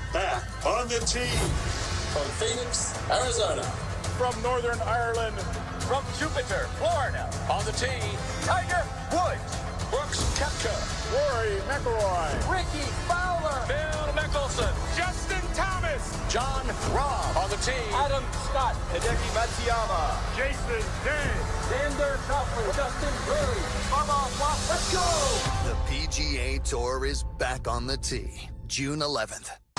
back on the tee. From Phoenix, Arizona. From Northern Ireland. From Jupiter, Florida. On the tee, Tiger Woods. Brooks Koepka. Rory McIlroy. Ricky Fowler. Phil Mickelson. Justin Thomas. John Rahm. On the tee, Adam Scott. Hideki Matsuyama. Jason Day. Xander Schauffele. Justin Haley. Bubba Wallace. Let's go! The PGA Tour is back on the tee, June 11th.